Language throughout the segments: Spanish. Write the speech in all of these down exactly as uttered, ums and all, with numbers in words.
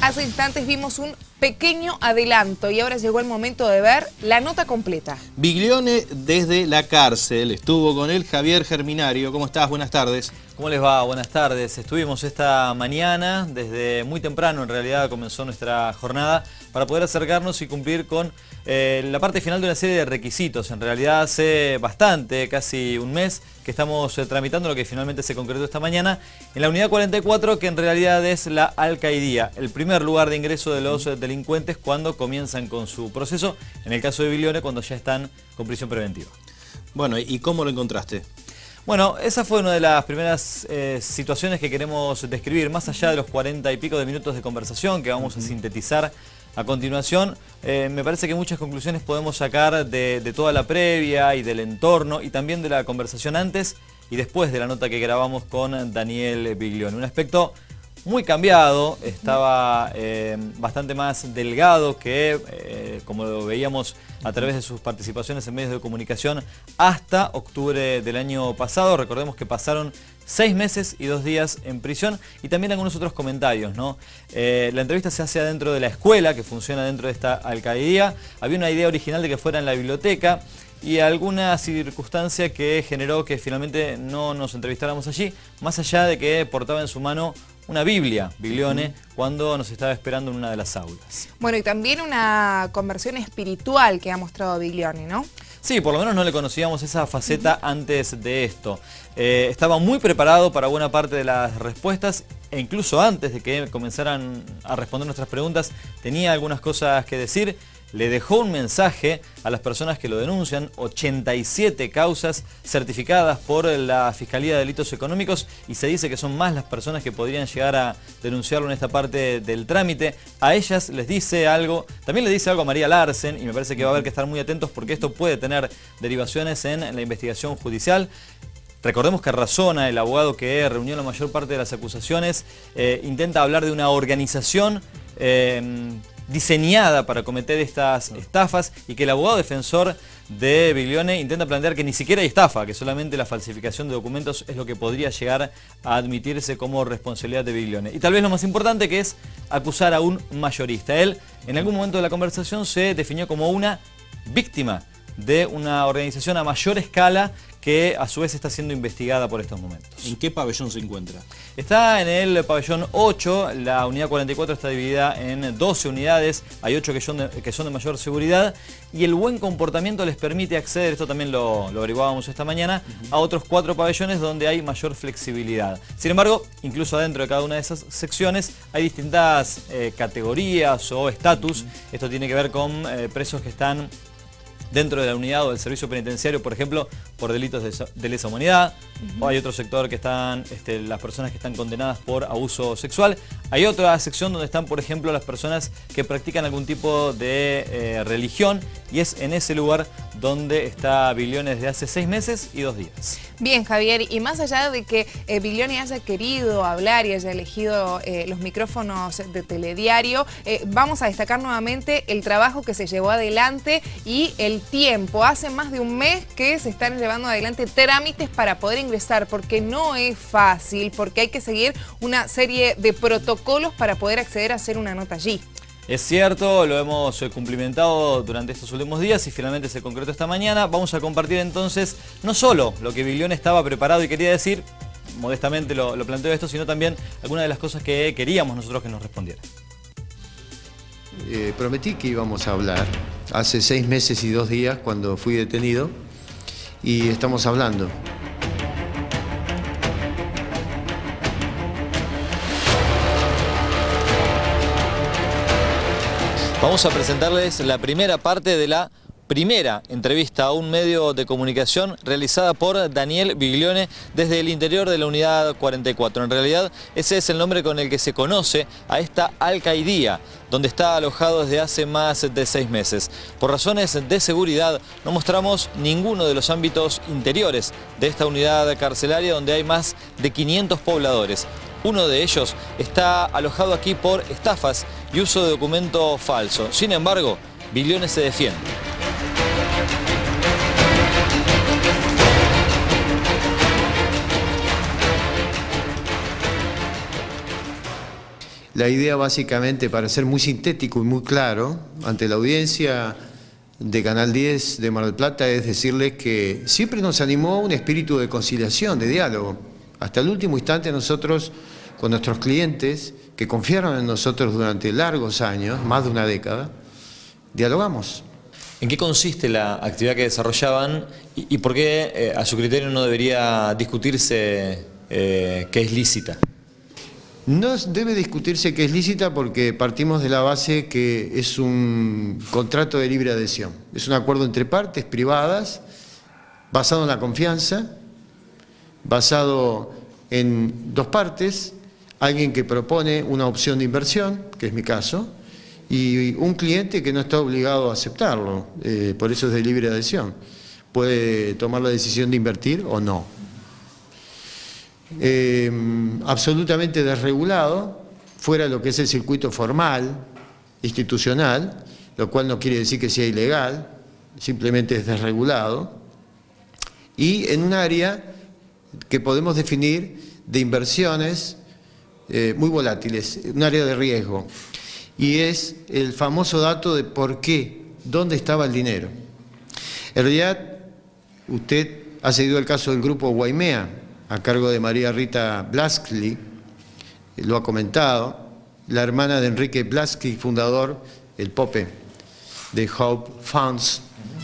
Hace instantes vimos un pequeño adelanto y ahora llegó el momento de ver la nota completa. Biglione desde la cárcel. Estuvo con él Javier Germinario. ¿Cómo estás? Buenas tardes. ¿Cómo les va? Buenas tardes. Estuvimos esta mañana, desde muy temprano en realidad comenzó nuestra jornada, para poder acercarnos y cumplir con eh, la parte final de una serie de requisitos. En realidad hace bastante, casi un mes, que estamos eh, tramitando lo que finalmente se concretó esta mañana en la unidad cuarenta y cuatro, que en realidad es la alcaidía, el primer lugar de ingreso de los eh, delincuentes cuando comienzan con su proceso, en el caso de Biglione cuando ya están con prisión preventiva. Bueno, ¿y cómo lo encontraste? Bueno, esa fue una de las primeras eh, situaciones que queremos describir, más allá de los cuarenta y pico de minutos de conversación que vamos a sintetizar a continuación. Eh, me parece que muchas conclusiones podemos sacar de, de toda la previa y del entorno y también de la conversación antes y después de la nota que grabamos con Daniel Biglione. Un aspecto muy cambiado, estaba eh, bastante más delgado que, eh, como lo veíamos a través de sus participaciones en medios de comunicación, hasta octubre del año pasado. Recordemos que pasaron seis meses y dos días en prisión y también algunos otros comentarios, ¿no? Eh, la entrevista se hace adentro de la escuela, que funciona dentro de esta alcaidía. Había una idea original de que fuera en la biblioteca y alguna circunstancia que generó que finalmente no nos entrevistáramos allí, más allá de que portaba en su mano una Biblia, Biglione, cuando nos estaba esperando en una de las aulas. Bueno, y también una conversión espiritual que ha mostrado Biglione, ¿no? Sí, por lo menos no le conocíamos esa faceta uh-huh. antes de esto. Eh, estaba muy preparado para buena parte de las respuestas e incluso antes de que comenzaran a responder nuestras preguntas tenía algunas cosas que decir. Le dejó un mensaje a las personas que lo denuncian, ochenta y siete causas certificadas por la Fiscalía de Delitos Económicos y se dice que son más las personas que podrían llegar a denunciarlo en esta parte del trámite. A ellas les dice algo, también le dice algo a María Larsen y me parece que va a haber que estar muy atentos porque esto puede tener derivaciones en la investigación judicial. Recordemos que Razona, el abogado que reunió la mayor parte de las acusaciones, eh, intenta hablar de una organización eh, diseñada para cometer estas estafas y que el abogado defensor de Biglione intenta plantear que ni siquiera hay estafa, que solamente la falsificación de documentos es lo que podría llegar a admitirse como responsabilidad de Biglione. Y tal vez lo más importante, que es acusar a un mayorista. Él en algún momento de la conversación se definió como una víctima de una organización a mayor escala que a su vez está siendo investigada por estos momentos. ¿En qué pabellón se encuentra? Está en el pabellón ocho, la unidad cuarenta y cuatro está dividida en doce unidades, hay ocho que son de, que son de mayor seguridad y el buen comportamiento les permite acceder, esto también lo, lo averiguábamos esta mañana, uh-huh. a otros cuatro pabellones donde hay mayor flexibilidad. Sin embargo, incluso adentro de cada una de esas secciones hay distintas eh, categorías o estatus. Uh-huh. Esto tiene que ver con eh, presos que están dentro de la unidad o del servicio penitenciario, por ejemplo, por delitos de, de lesa humanidad. Uh-huh. O hay otro sector que están este, las personas que están condenadas por abuso sexual. Hay otra sección donde están, por ejemplo, las personas que practican algún tipo de eh, religión y es en ese lugar donde está Biglione desde hace seis meses y dos días. Bien, Javier, y más allá de que eh, Biglione haya querido hablar y haya elegido eh, los micrófonos de Telediario, eh, vamos a destacar nuevamente el trabajo que se llevó adelante y el tiempo. Hace más de un mes que se están llevando adelante trámites para poder ingresar, porque no es fácil, porque hay que seguir una serie de protocolos para poder acceder a hacer una nota allí. Es cierto, lo hemos cumplimentado durante estos últimos días y finalmente se concretó esta mañana. Vamos a compartir entonces no solo lo que Biglione estaba preparado y quería decir, modestamente lo, lo planteo esto, sino también algunas de las cosas que queríamos nosotros que nos respondiera. Eh, prometí que íbamos a hablar hace seis meses y dos días cuando fui detenido y estamos hablando. Vamos a presentarles la primera parte de la primera entrevista a un medio de comunicación realizada por Daniel Biglione desde el interior de la unidad cuarenta y cuatro. En realidad ese es el nombre con el que se conoce a esta alcaidía, donde está alojado desde hace más de seis meses. Por razones de seguridad no mostramos ninguno de los ámbitos interiores de esta unidad carcelaria donde hay más de quinientos pobladores. Uno de ellos está alojado aquí por estafas y uso de documento falso. Sin embargo, Biglione se defiende. La idea básicamente, para ser muy sintético y muy claro, ante la audiencia de Canal diez de Mar del Plata, es decirles que siempre nos animó un espíritu de conciliación, de diálogo. Hasta el último instante nosotros, con nuestros clientes, que confiaron en nosotros durante largos años, más de una década, dialogamos. ¿En qué consiste la actividad que desarrollaban y, y por qué eh, a su criterio no debería discutirse eh, que es lícita? No debe discutirse que es lícita porque partimos de la base que es un contrato de libre adhesión. Es un acuerdo entre partes privadas, basado en la confianza, basado en dos partes, alguien que propone una opción de inversión, que es mi caso, y un cliente que no está obligado a aceptarlo, eh, por eso es de libre adhesión. Puede tomar la decisión de invertir o no. Eh, absolutamente desregulado, fuera de lo que es el circuito formal, institucional, lo cual no quiere decir que sea ilegal, simplemente es desregulado, y en un área que podemos definir de inversiones eh, muy volátiles, un área de riesgo, y es el famoso dato de por qué, dónde estaba el dinero. En realidad, usted ha seguido el caso del grupo Waimea, a cargo de María Rita Blasky, lo ha comentado, la hermana de Enrique Blasky, fundador, el Pope, de Hope Funds,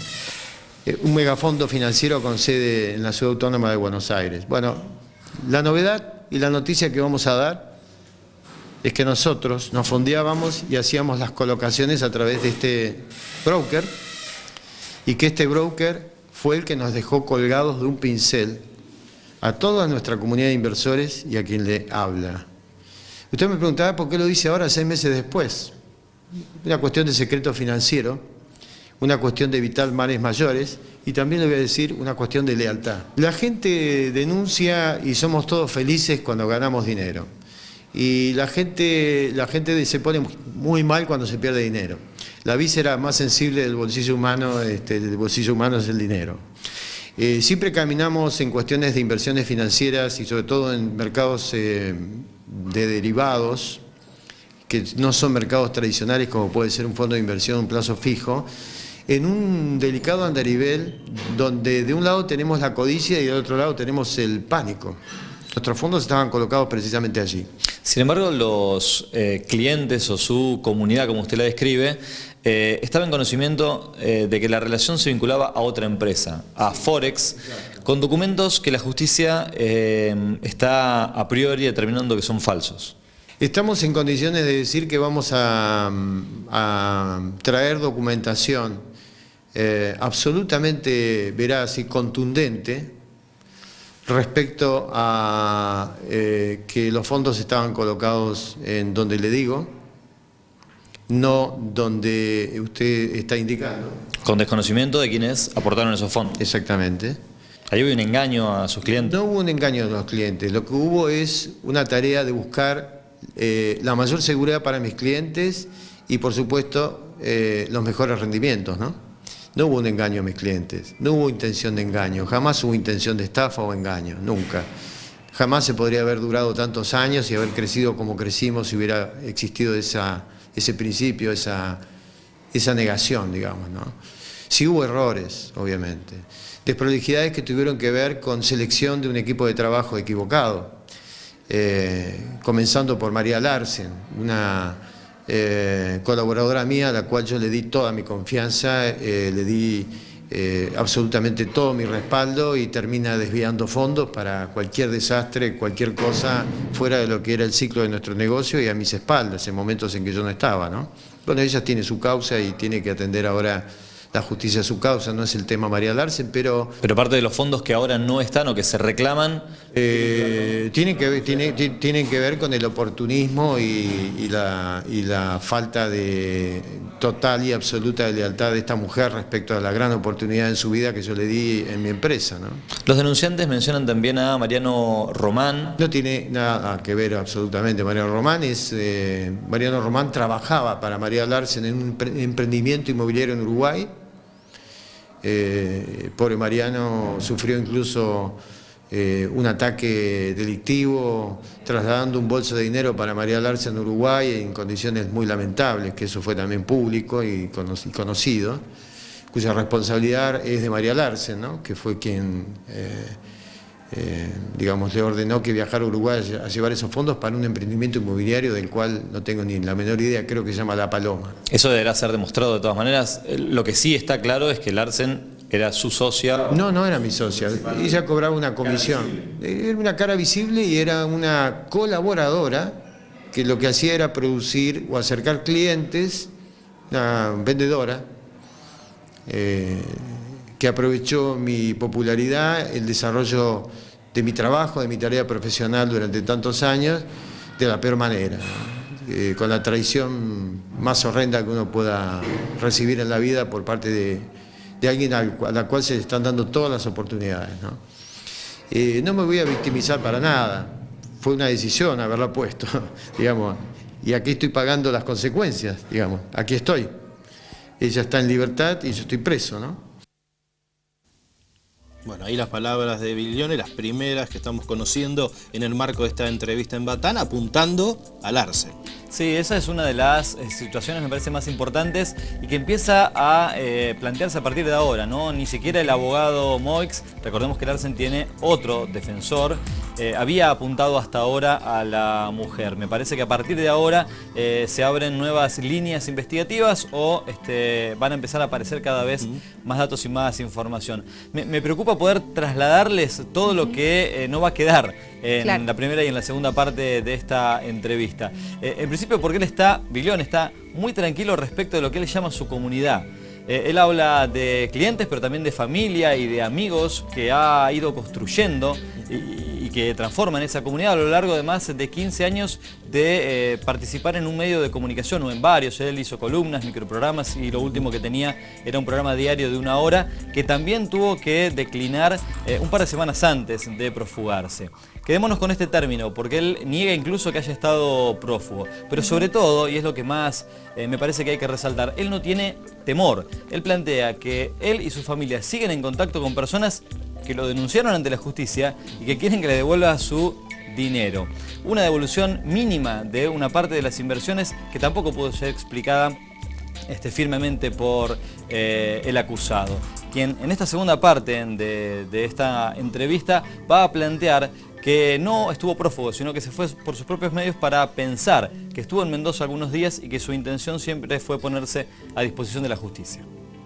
un megafondo financiero con sede en la Ciudad Autónoma de Buenos Aires. Bueno, la novedad y la noticia que vamos a dar es que nosotros nos fondeábamos y hacíamos las colocaciones a través de este broker, y que este broker fue el que nos dejó colgados de un pincel a toda nuestra comunidad de inversores y a quien le habla. Usted me preguntaba por qué lo dice ahora, seis meses después. Una cuestión de secreto financiero, una cuestión de evitar males mayores, y también le voy a decir una cuestión de lealtad. La gente denuncia y somos todos felices cuando ganamos dinero. Y la gente, la gente se pone muy mal cuando se pierde dinero. La víscera más sensible del bolsillo humano, este, del bolsillo humano es el dinero. Eh, siempre caminamos en cuestiones de inversiones financieras y sobre todo en mercados eh, de derivados, que no son mercados tradicionales como puede ser un fondo de inversión a un plazo fijo, en un delicado andarivel donde de un lado tenemos la codicia y del otro lado tenemos el pánico. Nuestros fondos estaban colocados precisamente allí. Sin embargo, los eh, clientes o su comunidad, como usted la describe, eh, estaba en conocimiento eh, de que la relación se vinculaba a otra empresa, a Forex, con documentos que la justicia eh, está a priori determinando que son falsos. Estamos en condiciones de decir que vamos a, a traer documentación eh, absolutamente veraz y contundente respecto a eh, que los fondos estaban colocados en donde le digo, no donde usted está indicando. Con desconocimiento de quienes aportaron esos fondos. Exactamente. Ahí hubo un engaño a sus clientes. No hubo un engaño a los clientes, lo que hubo es una tarea de buscar eh, la mayor seguridad para mis clientes y por supuesto eh, los mejores rendimientos, ¿no? No hubo un engaño a mis clientes, no hubo intención de engaño, jamás hubo intención de estafa o engaño, nunca. Jamás se podría haber durado tantos años y haber crecido como crecimos si hubiera existido esa, ese principio, esa, esa negación, digamos, ¿no? Sí hubo errores, obviamente, desprolijidades que tuvieron que ver con selección de un equipo de trabajo equivocado, eh, comenzando por María Larsen, una Eh, colaboradora mía a la cual yo le di toda mi confianza, eh, le di eh, absolutamente todo mi respaldo y termina desviando fondos para cualquier desastre, cualquier cosa fuera de lo que era el ciclo de nuestro negocio y a mis espaldas, en momentos en que yo no estaba, ¿no? Bueno, ella tiene su causa y tiene que atender ahora la justicia a su causa, no es el tema María Larsen, pero... Pero parte de los fondos que ahora no están o que se reclaman... Eh, tienen, que ver, tiene, tienen que ver con el oportunismo y, y, la, y la falta de total y absoluta de lealtad de esta mujer respecto a la gran oportunidad en su vida que yo le di en mi empresa, ¿no? Los denunciantes mencionan también a Mariano Román. No tiene nada que ver absolutamente. Mariano Román es eh, Mariano Román trabajaba para María Larsen en un emprendimiento inmobiliario en Uruguay. Eh, pobre Mariano sufrió incluso eh, un ataque delictivo trasladando un bolso de dinero para María Larsen en Uruguay en condiciones muy lamentables, que eso fue también público y conocido, cuya responsabilidad es de María Larsen, ¿no? Que fue quien, eh, eh, digamos, le ordenó que viajara a Uruguay a llevar esos fondos para un emprendimiento inmobiliario del cual no tengo ni la menor idea, creo que se llama La Paloma. Eso deberá ser demostrado de todas maneras. Lo que sí está claro es que Larsen era su socia. No, no era mi socia, ella cobraba una comisión, era una cara visible y era una colaboradora que lo que hacía era producir o acercar clientes, una vendedora, eh, que aprovechó mi popularidad, el desarrollo de mi trabajo, de mi tarea profesional durante tantos años, de la peor manera, eh, con la traición más horrenda que uno pueda recibir en la vida por parte de, de alguien a la cual se le están dando todas las oportunidades, ¿no? Eh, no me voy a victimizar para nada, fue una decisión haberla puesto, digamos, y aquí estoy pagando las consecuencias, digamos, aquí estoy. Ella está en libertad y yo estoy preso, ¿no? Bueno, ahí las palabras de Biglione, las primeras que estamos conociendo en el marco de esta entrevista en Batán, apuntando a Larsen. Sí, esa es una de las eh, situaciones, me parece, más importantes y que empieza a eh, plantearse a partir de ahora, ¿no? Ni siquiera el abogado Moix, recordemos que Larsen tiene otro defensor, eh, había apuntado hasta ahora a la mujer. Me parece que a partir de ahora eh, se abren nuevas líneas investigativas o este, van a empezar a aparecer cada vez uh-huh. más datos y más información. Me, me preocupa poder trasladarles todo lo que eh, no va a quedar en claro. la primera y en la segunda parte de esta entrevista. Eh, en principio porque él está, Biglione está muy tranquilo respecto de lo que él llama su comunidad. Eh, él habla de clientes, pero también de familia y de amigos que ha ido construyendo y, y que transforman esa comunidad a lo largo de más de quince años de eh, participar en un medio de comunicación o en varios. Él hizo columnas, microprogramas y lo último que tenía era un programa diario de una hora que también tuvo que declinar eh, un par de semanas antes de profugarse. Quedémonos con este término, porque él niega incluso que haya estado prófugo. Pero sobre todo, y es lo que más eh, me parece que hay que resaltar, él no tiene temor. Él plantea que él y su familia siguen en contacto con personas que lo denunciaron ante la justicia y que quieren que le devuelva su dinero. Una devolución mínima de una parte de las inversiones que tampoco pudo ser explicada este, firmemente por eh, el acusado, quien en esta segunda parte de, de esta entrevista va a plantear que no estuvo prófugo, sino que se fue por sus propios medios para pensar que estuvo en Mendoza algunos días y que su intención siempre fue ponerse a disposición de la justicia.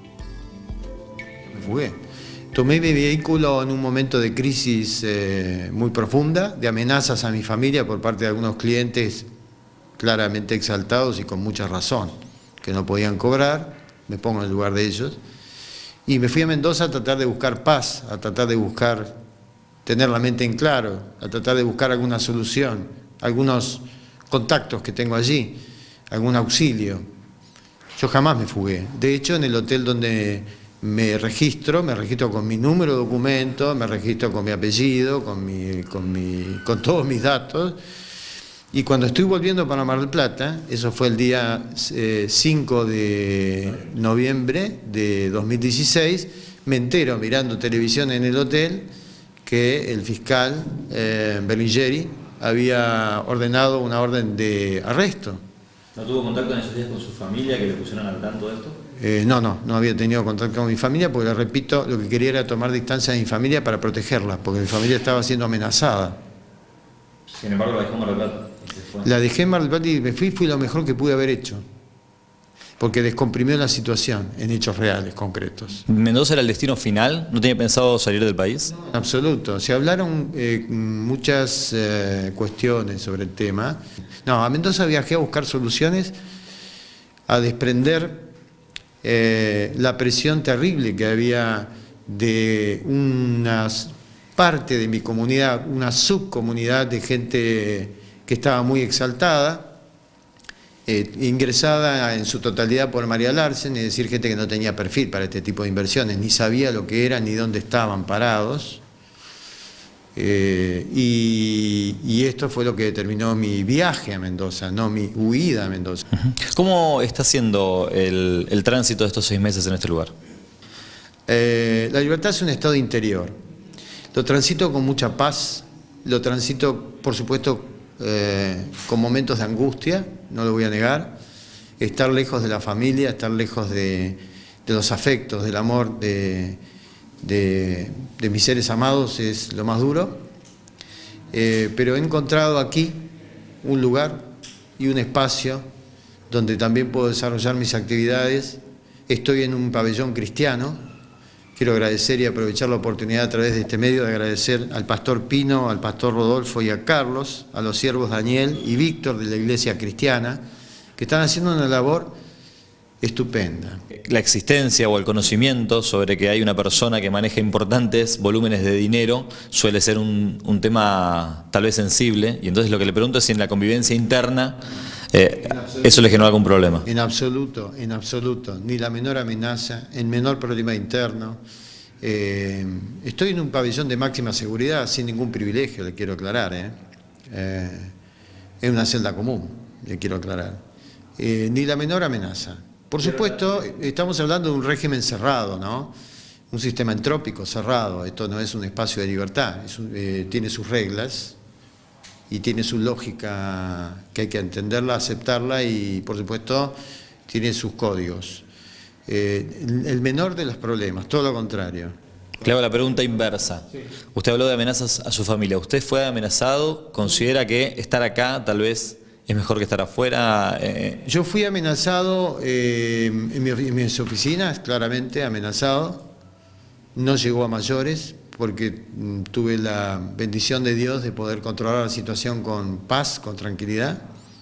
Me fugué. Tomé mi vehículo en un momento de crisis eh, muy profunda, de amenazas a mi familia por parte de algunos clientes claramente exaltados y con mucha razón, que no podían cobrar, me pongo en el lugar de ellos, y me fui a Mendoza a tratar de buscar paz, a tratar de buscar tener la mente en claro, a tratar de buscar alguna solución, algunos contactos que tengo allí, algún auxilio. Yo jamás me fugué. De hecho, en el hotel donde me registro, me registro con mi número de documento, me registro con mi apellido, con, mi, con, mi, con todos mis datos. Y cuando estoy volviendo para Mar del Plata, eso fue el día eh, cinco de noviembre de dos mil dieciséis, me entero mirando televisión en el hotel que el fiscal eh, Berlingeri había ordenado una orden de arresto. ¿No tuvo contacto en esos días con su familia que le pusieron al tanto de esto? Eh, no, no, no había tenido contacto con mi familia porque, le repito, lo que quería era tomar distancia de mi familia para protegerla, porque mi familia estaba siendo amenazada. Sin embargo, la dejó en Mar del Plata. La dejé en Mar del Plata y me fui, fui lo mejor que pude haber hecho, porque descomprimió la situación en hechos reales, concretos. ¿Mendoza era el destino final? ¿No tenía pensado salir del país? En absoluto. Se hablaron eh, muchas eh, cuestiones sobre el tema. No, a Mendoza viajé a buscar soluciones, a desprender eh, la presión terrible que había de una parte de mi comunidad, una subcomunidad de gente que estaba muy exaltada, Eh, ingresada en su totalidad por María Larsen, es decir, gente que no tenía perfil para este tipo de inversiones, ni sabía lo que eran ni dónde estaban parados. Eh, y, y esto fue lo que determinó mi viaje a Mendoza, no mi huida a Mendoza. ¿Cómo está siendo el, el tránsito de estos seis meses en este lugar? Eh, la libertad es un estado interior. Lo transito con mucha paz, lo transito, por supuesto, eh, con momentos de angustia, no lo voy a negar. Estar lejos de la familia, estar lejos de, de los afectos, del amor de, de, de mis seres amados es lo más duro. Eh, pero he encontrado aquí un lugar y un espacio donde también puedo desarrollar mis actividades. Estoy en un pabellón cristiano. Quiero agradecer y aprovechar la oportunidad a través de este medio de agradecer al pastor Pino, al pastor Rodolfo y a Carlos, a los siervos Daniel y Víctor de la Iglesia Cristiana, que están haciendo una labor estupenda. La existencia o el conocimiento sobre que hay una persona que maneja importantes volúmenes de dinero suele ser un, un tema tal vez sensible, y entonces lo que le pregunto es si en la convivencia interna eh, eso le generó algún problema. En absoluto, en absoluto, ni la menor amenaza, el menor problema interno. Eh, estoy en un pabellón de máxima seguridad, sin ningún privilegio, le quiero aclarar. ¿eh? Eh, es una celda común, le quiero aclarar. Eh, ni la menor amenaza. Por supuesto, estamos hablando de un régimen cerrado, ¿no? Un sistema entrópico cerrado. Esto no es un espacio de libertad, es un, eh, tiene sus reglas y tiene su lógica que hay que entenderla, aceptarla y, por supuesto, tiene sus códigos. Eh, el menor de los problemas, todo lo contrario. Le hago la pregunta inversa. Sí. Usted habló de amenazas a su familia. ¿Usted fue amenazado? ¿Considera que estar acá tal vez es mejor que estar afuera? Eh... Yo fui amenazado eh, en, mi, en mis oficinas, claramente amenazado. No llegó a mayores porque mm, tuve la bendición de Dios de poder controlar la situación con paz, con tranquilidad.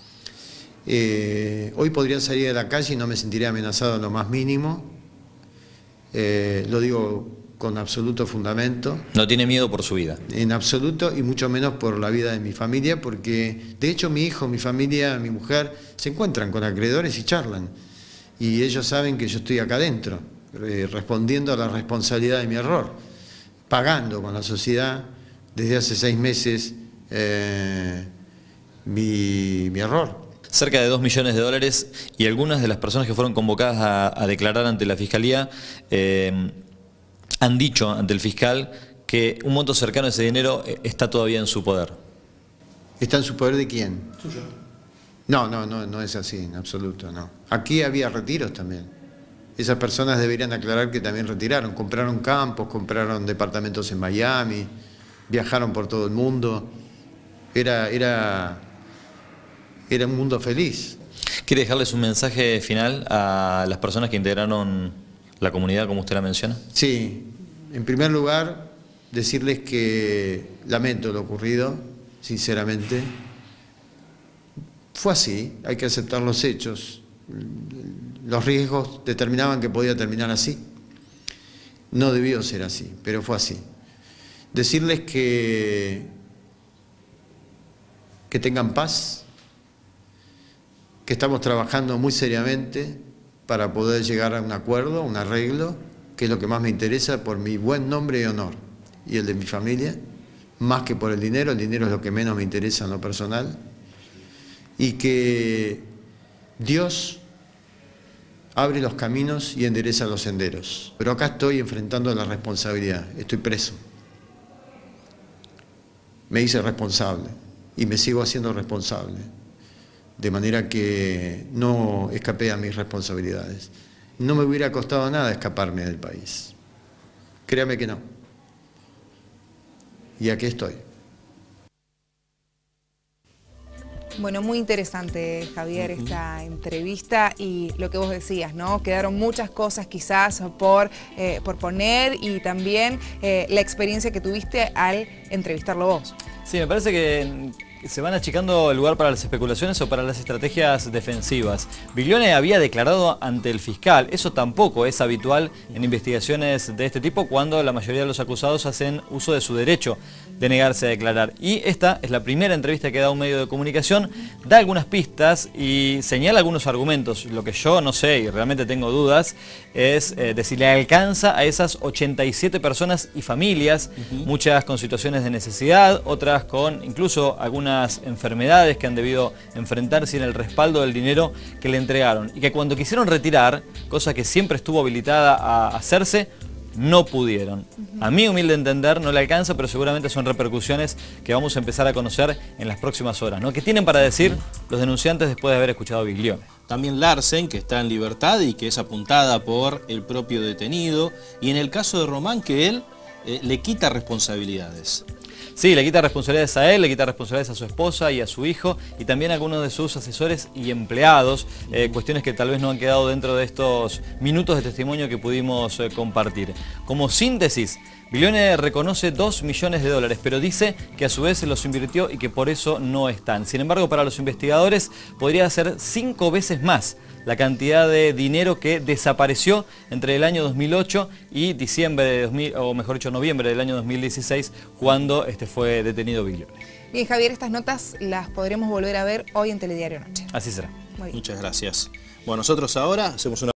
Eh, hoy podría salir de la calle y no me sentiría amenazado en lo más mínimo. Eh, lo digo con absoluto fundamento. ¿No tiene miedo por su vida? En absoluto, y mucho menos por la vida de mi familia, porque de hecho mi hijo, mi familia, mi mujer se encuentran con acreedores y charlan. Y ellos saben que yo estoy acá adentro, eh, respondiendo a la responsabilidad de mi error, pagando con la sociedad desde hace seis meses eh, mi, mi error. Cerca de dos millones de dólares, y algunas de las personas que fueron convocadas a, a declarar ante la Fiscalía eh, han dicho ante el fiscal que un monto cercano a ese dinero está todavía en su poder. ¿Está en su poder de quién? Suyo. No, no, no, no es así, en absoluto, no. Aquí había retiros también. Esas personas deberían aclarar que también retiraron. Compraron campos, compraron departamentos en Miami, viajaron por todo el mundo. Era, era, era un mundo feliz. ¿Quiere dejarles un mensaje final a las personas que integraron la comunidad, como usted la menciona? Sí. En primer lugar, decirles que lamento lo ocurrido, sinceramente. Fue así, hay que aceptar los hechos. Los riesgos determinaban que podía terminar así. No debió ser así, pero fue así. Decirles que, que tengan paz, que estamos trabajando muy seriamente para poder llegar a un acuerdo, un arreglo, que es lo que más me interesa por mi buen nombre y honor, y el de mi familia, más que por el dinero. El dinero es lo que menos me interesa en lo personal, y que Dios abre los caminos y endereza los senderos. Pero acá estoy enfrentando la responsabilidad, estoy preso. Me hice responsable, y me sigo haciendo responsable, de manera que no escapé a mis responsabilidades. No me hubiera costado nada escaparme del país. Créame que no. Y aquí estoy. Bueno, muy interesante, Javier, esta entrevista y lo que vos decías, ¿no? Quedaron muchas cosas quizás por, eh, por poner y también eh, la experiencia que tuviste al entrevistarlo vos. Sí, me parece que se van achicando el lugar para las especulaciones o para las estrategias defensivas. Biglione había declarado ante el fiscal. Eso tampoco es habitual en investigaciones de este tipo, cuando la mayoría de los acusados hacen uso de su derecho de negarse a declarar. Y esta es la primera entrevista que da un medio de comunicación, da algunas pistas y señala algunos argumentos. Lo que yo no sé y realmente tengo dudas es eh, de si le alcanza a esas ochenta y siete personas y familias, uh-huh. muchas con situaciones de necesidad, otras con incluso algunas enfermedades que han debido enfrentar sin el respaldo del dinero que le entregaron. Y que cuando quisieron retirar, cosa que siempre estuvo habilitada a hacerse, no pudieron. A mi humilde entender no le alcanza, pero seguramente son repercusiones que vamos a empezar a conocer en las próximas horas, ¿no? ¿Qué tienen para decir los denunciantes después de haber escuchado a Biglione? También Larsen, que está en libertad y que es apuntada por el propio detenido. Y en el caso de Román, que él eh, le quita responsabilidades. Sí, le quita responsabilidades a él, le quita responsabilidades a su esposa y a su hijo y también a algunos de sus asesores y empleados, eh, cuestiones que tal vez no han quedado dentro de estos minutos de testimonio que pudimos eh, compartir. Como síntesis, Biglione reconoce dos millones de dólares, pero dice que a su vez se los invirtió y que por eso no están. Sin embargo, para los investigadores podría ser cinco veces más la cantidad de dinero que desapareció entre el año dos mil ocho y diciembre de dos mil, o mejor dicho, noviembre del año dos mil dieciséis, cuando este fue detenido Biglione. Bien, Javier, estas notas las podremos volver a ver hoy en Telediario Noche. Así será. Muchas gracias. Bueno, nosotros ahora hacemos una